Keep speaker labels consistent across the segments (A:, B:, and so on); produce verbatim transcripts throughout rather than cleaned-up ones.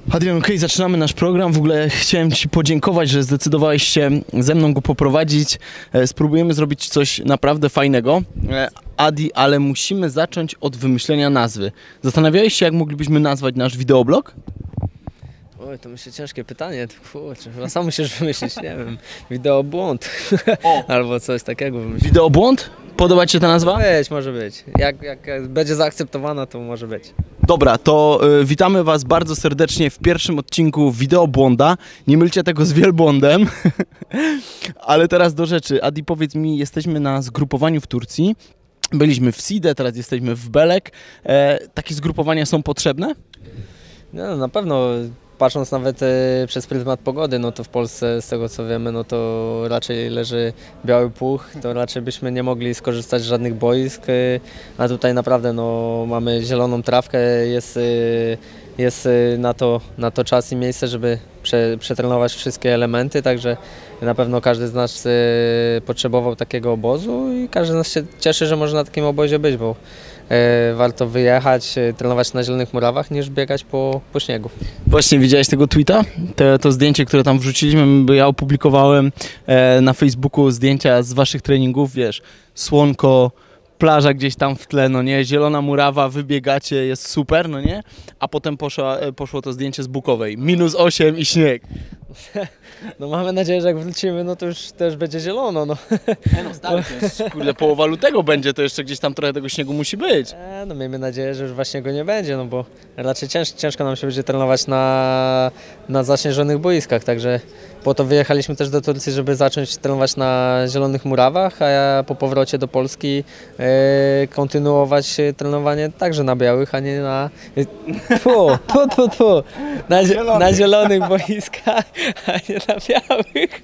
A: Adrian, okej, okay, zaczynamy nasz program. W ogóle chciałem Ci podziękować, że zdecydowałeś się ze mną go poprowadzić. Spróbujemy zrobić coś naprawdę fajnego. Adi, ale musimy zacząć od wymyślenia nazwy. Zastanawiałeś się, jak moglibyśmy nazwać nasz wideoblog?
B: Oj, to myślę ciężkie pytanie, kurczę, chyba sam musisz wymyślić, nie wiem, wideobłąd albo coś takiego wymyślić.
A: Wideobłąd? Podoba Ci się ta nazwa?
B: Może być, może być. Jak, jak będzie zaakceptowana, to może być.
A: Dobra, to y, witamy Was bardzo serdecznie w pierwszym odcinku Wideobłąda. Nie mylcie tego z wielbłądem. Ale teraz do rzeczy. Adi, powiedz mi, jesteśmy na zgrupowaniu w Turcji. Byliśmy w Side, teraz jesteśmy w Belek. E, takie zgrupowania są potrzebne?
B: No, na pewno. Patrząc nawet e, przez pryzmat pogody, no to w Polsce, z tego co wiemy, no to raczej leży biały puch, to raczej byśmy nie mogli skorzystać z żadnych boisk, e, a tutaj naprawdę no, mamy zieloną trawkę, jest, e, jest e, na, to, na to czas i miejsce, żeby prze, przetrenować wszystkie elementy, także na pewno każdy z nas e, potrzebował takiego obozu i każdy z nas się cieszy, że może na takim obozie być, bo e, warto wyjechać, e, trenować na zielonych murawach niż biegać po, po śniegu.
A: Właśnie widziałeś tego tweeta? Te, to zdjęcie, które tam wrzuciliśmy, bo ja opublikowałem e, na Facebooku zdjęcia z Waszych treningów, wiesz, słonko, plaża gdzieś tam w tle, no nie, zielona murawa, wybiegacie, jest super, no nie, a potem poszło, poszło to zdjęcie z Bukowej, minus osiem i śnieg.
B: No mamy nadzieję, że jak wrócimy, no to już też będzie zielono, no.
A: E no stary, to jest, kurde, połowa lutego będzie, to jeszcze gdzieś tam trochę tego śniegu musi być.
B: E, no miejmy nadzieję, że już właśnie go nie będzie, no bo raczej cięż, ciężko nam się będzie trenować na, na zaśnieżonych boiskach, także po to wyjechaliśmy też do Turcji, żeby zacząć trenować na zielonych murawach, a ja po powrocie do Polski e, kontynuować trenowanie także na białych, a nie na, tfu, tfu, tfu, tfu, na, na zielonych boiskach, a nie na białych.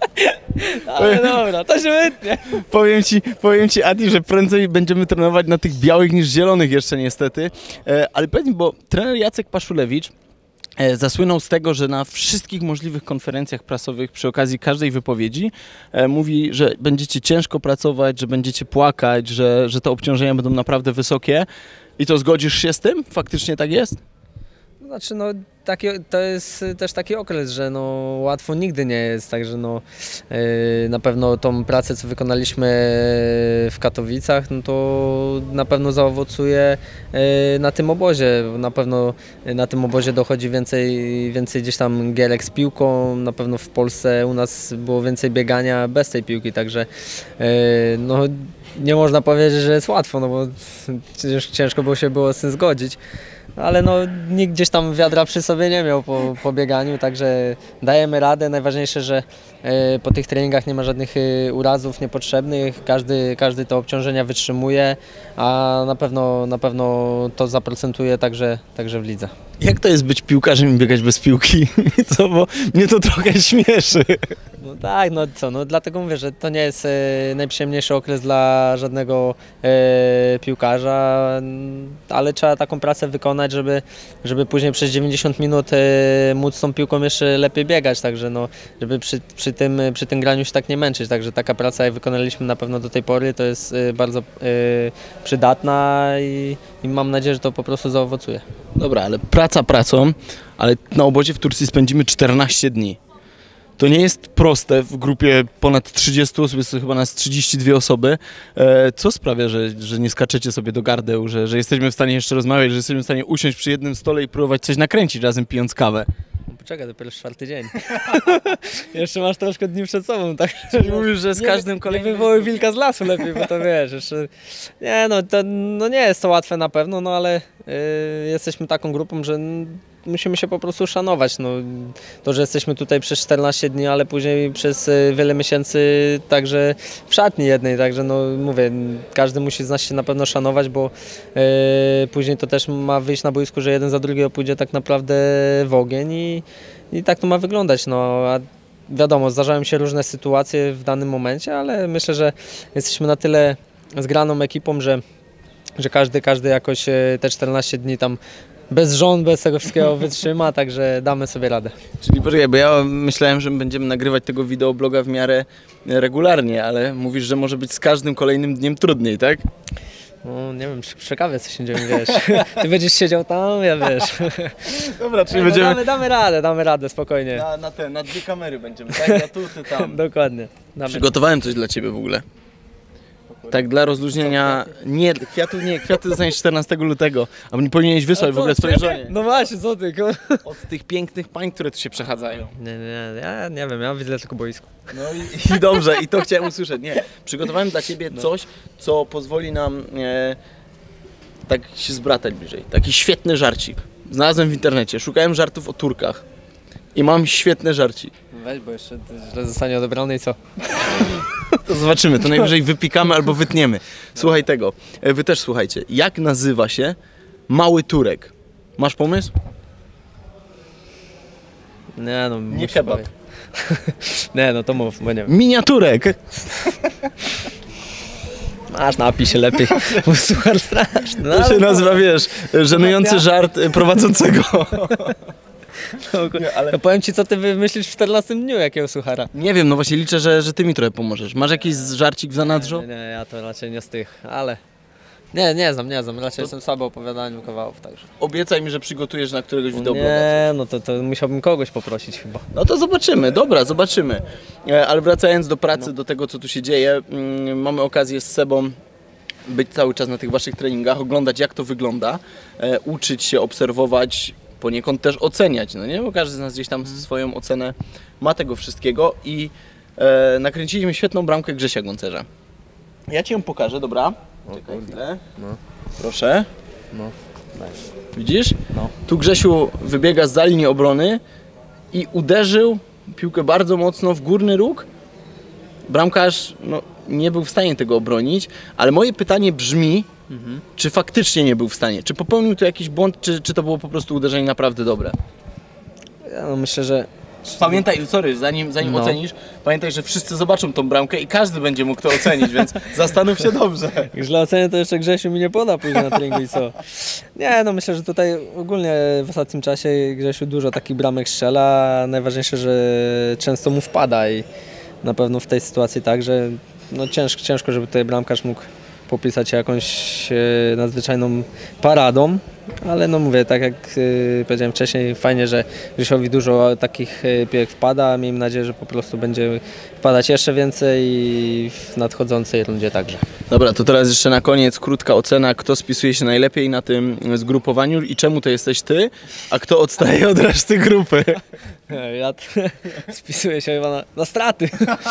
B: Ale dobra, to się wytnie.
A: Powiem ci, powiem ci, Adi, że prędzej będziemy trenować na tych białych niż zielonych jeszcze niestety. E, ale powiedz mi, bo trener Jacek Paszulewicz e, zasłynął z tego, że na wszystkich możliwych konferencjach prasowych przy okazji każdej wypowiedzi e, mówi, że będziecie ciężko pracować, że będziecie płakać, że, że te obciążenia będą naprawdę wysokie. I to zgodzisz się z tym? Faktycznie tak jest?
B: Znaczy, no, taki, to jest też taki okres, że no, łatwo nigdy nie jest, także no, yy, na pewno tą pracę, co wykonaliśmy w Katowicach, no to na pewno zaowocuje yy, na tym obozie. Na pewno na tym obozie dochodzi więcej, więcej gdzieś tam gierek z piłką, na pewno w Polsce u nas było więcej biegania bez tej piłki, także yy, no, nie można powiedzieć, że jest łatwo, no bo ciężko było się było z tym zgodzić. Ale no, nikt gdzieś tam wiadra przy sobie nie miał po, po bieganiu, także dajemy radę. Najważniejsze, że y, po tych treningach nie ma żadnych y, urazów niepotrzebnych, każdy, każdy te obciążenia wytrzymuje, a na pewno, na pewno to zaprocentuje także, także w lidze.
A: Jak to jest być piłkarzem i biegać bez piłki? Co, bo mnie to trochę śmieszy.
B: No tak, no co, no dlatego mówię, że to nie jest e, najprzyjemniejszy okres dla żadnego e, piłkarza, ale trzeba taką pracę wykonać, żeby, żeby później przez dziewięćdziesiąt minut e, móc tą piłką jeszcze lepiej biegać, także no, żeby przy, przy, tym, przy tym graniu się tak nie męczyć, także taka praca, jak wykonaliśmy na pewno do tej pory, to jest e, bardzo e, przydatna i, i mam nadzieję, że to po prostu zaowocuje.
A: Dobra, ale praca pracą, ale na obozie w Turcji spędzimy czternaście dni. To nie jest proste w grupie ponad trzydziestu osób, jest to chyba nas trzydzieści dwie osoby. E, co sprawia, że, że nie skaczecie sobie do gardeł, że, że jesteśmy w stanie jeszcze rozmawiać, że jesteśmy w stanie usiąść przy jednym stole i próbować coś nakręcić razem pijąc kawę?
B: Poczekaj, dopiero czwarty dzień. Jeszcze masz troszkę dni przed sobą, tak?
A: Czyli mówisz, że z
B: nie,
A: każdym
B: nie
A: kolejnym...
B: Nie wywołuj wilka z lasu lepiej, bo to wiesz, jeszcze... Nie no, to no nie jest to łatwe na pewno, no ale yy, jesteśmy taką grupą, że musimy się po prostu szanować. No, to, że jesteśmy tutaj przez czternaście dni, ale później przez wiele miesięcy także w szatni jednej, także no mówię, każdy musi z nas się na pewno szanować, bo yy, później to też ma wyjść na boisku, że jeden za drugiego pójdzie tak naprawdę w ogień i, i tak to ma wyglądać. No, a wiadomo, zdarzają się różne sytuacje w danym momencie, ale myślę, że jesteśmy na tyle zgraną ekipą, że, że każdy, każdy jakoś te czternaście dni tam bez żon, bez tego wszystkiego wytrzyma, także damy sobie radę.
A: Czyli poczekaj, bo ja myślałem, że będziemy nagrywać tego wideobloga w miarę regularnie, ale mówisz, że może być z każdym kolejnym dniem trudniej, tak?
B: No nie wiem, przy, przy kawie coś będziemy, wiesz. Ty będziesz siedział tam, ja wiesz.
A: Dobra, czyli
B: No,
A: będziemy...
B: damy, damy radę, damy radę, spokojnie.
A: Na, na te, na dwie kamery będziemy, tak? Ja tu, ty tam.
B: Dokładnie. Damy.
A: Przygotowałem coś dla ciebie w ogóle. Tak dla rozluźnienia... Nie, kwiatów nie, kwiaty dostaniesz czternastego lutego. A nie powinieneś wysłać w ogóle swojej żonie.
B: No właśnie, co ty? ko-
A: Od tych pięknych pań, które tu się przechadzają.
B: Nie, nie, nie, ja nie wiem, ja widzę tylko boisko.
A: No i, i dobrze, i to chciałem usłyszeć. Nie, przygotowałem dla ciebie coś, co pozwoli nam e, tak się zbratać bliżej. Taki świetny żarcik. Znalazłem w internecie, szukałem żartów o Turkach. I mam świetny żarcik.
B: Weź, bo jeszcze źle zostanie odebrany i co?
A: To zobaczymy, to najwyżej wypikamy albo wytniemy. Słuchaj tego, e, wy też słuchajcie. Jak nazywa się mały Turek? Masz pomysł?
B: Nie no,
A: Nie
B: muszę
A: kebab.
B: powiedzieć. Nie no, to mów, bo nie wiem.
A: Miniaturek!
B: Masz, napij się lepiej, bo suchar straszny. No,
A: To się
B: ale-
A: nazywa, wiesz, żenujący żart e, prowadzącego.
B: ale... No powiem ci, co ty wymyślisz w czternastym dniu, jakiego suchara.
A: Nie wiem, no właśnie liczę, że, że ty mi trochę pomożesz. Masz jakiś żarcik w zanadrzu?
B: Nie, nie, ja to raczej nie z tych, ale... Nie, nie znam, nie znam, raczej jestem słabo opowiadaniem kawałów, także.
A: Obiecaj mi, że przygotujesz na któregoś wideobloga.
B: Nie, no to, to musiałbym kogoś poprosić chyba.
A: No to zobaczymy, dobra, zobaczymy. E, Ale wracając do pracy, do tego, co tu się dzieje, mm, mamy okazję z Sebą być cały czas na tych waszych treningach, oglądać jak to wygląda, e, uczyć się, obserwować, poniekąd też oceniać, no nie? Bo każdy z nas gdzieś tam swoją ocenę ma tego wszystkiego i e, nakręciliśmy świetną bramkę Grzesia Goncerza. Ja ci ją pokażę, dobra? Czekaj chwilę.
B: No.
A: Proszę.
B: No, daj.
A: Widzisz?
B: No.
A: Tu Grzesiu wybiega za linii obrony i uderzył piłkę bardzo mocno w górny róg. Bramkarz no, nie był w stanie tego obronić, ale moje pytanie brzmi,
B: Mhm.
A: czy faktycznie nie był w stanie? Czy popełnił tu jakiś błąd, czy, czy to było po prostu uderzenie naprawdę dobre?
B: Ja no myślę, że...
A: Pamiętaj, sorry, zanim, zanim
B: No.
A: ocenisz, pamiętaj, że wszyscy zobaczą tą bramkę i każdy będzie mógł to ocenić, więc zastanów się dobrze.
B: Jak źle ocenię, to jeszcze Grzesiu mi nie poda później na treningu i co? Nie, no myślę, że tutaj ogólnie w ostatnim czasie Grzesiu dużo takich bramek strzela. Najważniejsze, że często mu wpada i na pewno w tej sytuacji tak, że no ciężko, ciężko żeby tutaj bramkarz mógł popisać się jakąś e, nadzwyczajną paradą, ale no mówię, tak jak e, powiedziałem wcześniej, fajnie, że Grzesiowi dużo takich e, piłek wpada. Miejmy nadzieję, że po prostu będzie wpadać jeszcze więcej i w nadchodzącej rundzie także.
A: Dobra, to teraz jeszcze na koniec krótka ocena, kto spisuje się najlepiej na tym zgrupowaniu i czemu to jesteś ty, a kto odstaje od reszty grupy.
B: Ja t- spisuję się chyba na, na straty.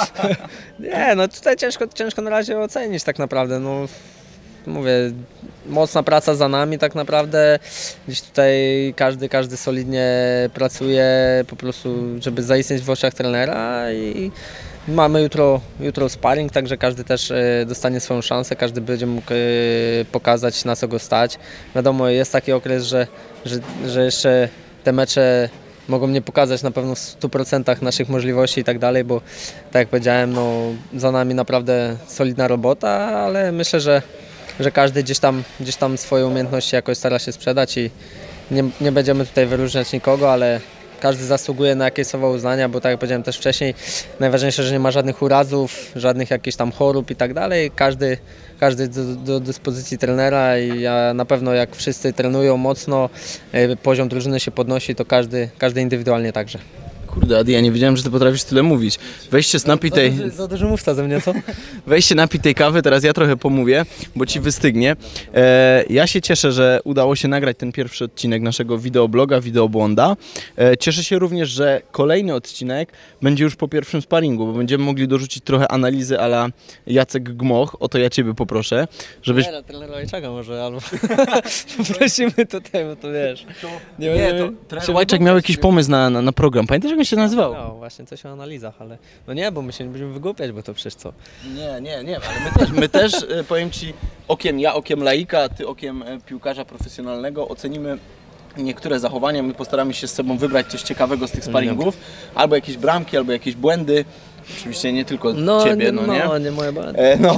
B: Nie, no tutaj ciężko, ciężko na razie ocenić tak naprawdę. No, mówię, mocna praca za nami tak naprawdę. Gdzieś tutaj każdy, każdy solidnie pracuje po prostu, żeby zaistnieć w oczach trenera i mamy jutro, jutro sparring, także każdy też e, dostanie swoją szansę, każdy będzie mógł e, pokazać, na co go stać. Wiadomo, jest taki okres, że, że, że jeszcze te mecze mogą nie pokazać na pewno w stu procentach naszych możliwości i tak dalej, bo tak jak powiedziałem, no, za nami naprawdę solidna robota, ale myślę, że, że każdy gdzieś tam, gdzieś tam swoje umiejętności jakoś stara się sprzedać i nie, nie będziemy tutaj wyróżniać nikogo, ale każdy zasługuje na jakieś słowa uznania, bo tak jak powiedziałem też wcześniej, najważniejsze, że nie ma żadnych urazów, żadnych jakichś tam chorób i tak dalej. Każdy, każdy do, do dyspozycji trenera i ja na pewno jak wszyscy trenują mocno, e, poziom drużyny się podnosi, to każdy, każdy indywidualnie także.
A: Kurde, Adi, ja nie wiedziałem, że ty potrafisz tyle mówić. Weź się napij tej,
B: Za, za duży mówca ze mnie, co?
A: weź się napij tej kawy, teraz ja trochę pomówię, bo ci wystygnie. E, ja się cieszę, że udało się nagrać ten pierwszy odcinek naszego wideobloga, wideobłąda. E, cieszę się również, że kolejny odcinek będzie już po pierwszym sparingu, bo będziemy mogli dorzucić trochę analizy a la Jacek Gmoch. O to ja ciebie poproszę, żebyś...
B: Nie, no, trenera Łajczaka może, albo poprosimy tutaj, bo to wiesz. Nie,
A: Nie,
B: będziemy
A: to trener
B: się
A: Łajczak miał jakiś pomysł na, na, na program. Pamiętasz, jak on się nazywał?
B: No, właśnie coś o analizach, ale no nie, bo my się nie będziemy wygłupiać, bo to przecież co?
A: Nie, nie, nie, ale my też, my też e, powiem ci, okiem ja, okiem laika, ty okiem e, piłkarza profesjonalnego ocenimy niektóre zachowania, my postaramy się z sobą wybrać coś ciekawego z tych sparingów, albo jakieś bramki, albo jakieś błędy, oczywiście nie tylko
B: No,
A: ciebie,
B: nie,
A: no,
B: no
A: nie?
B: nie moje błędy.
A: E, no,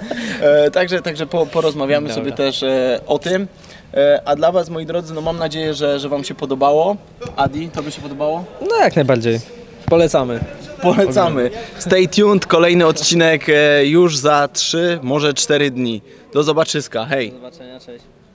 A: e, także, także po, porozmawiamy
B: Dobra.
A: sobie też e, o tym, e, a dla was, moi drodzy, no mam nadzieję, że, że wam się podobało. Adi, to by się podobało?
B: No jak najbardziej. Polecamy.
A: Polecamy. Stay tuned, kolejny odcinek e, już za trzy, może cztery dni. Do zobaczyska, hej.
B: Do zobaczenia, cześć.